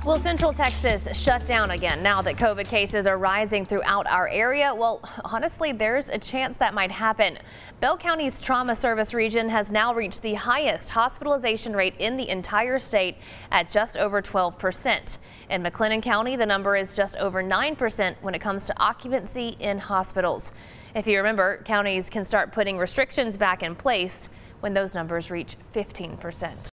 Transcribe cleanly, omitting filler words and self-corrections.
Well, Central Texas shut down again now that COVID cases are rising throughout our area. Well, honestly, there's a chance that might happen. Bell County's trauma service region has now reached the highest hospitalization rate in the entire state at just over 12%. In McLennan County, the number is just over 9% when it comes to occupancy in hospitals. If you remember, counties can start putting restrictions back in place when those numbers reach 15%.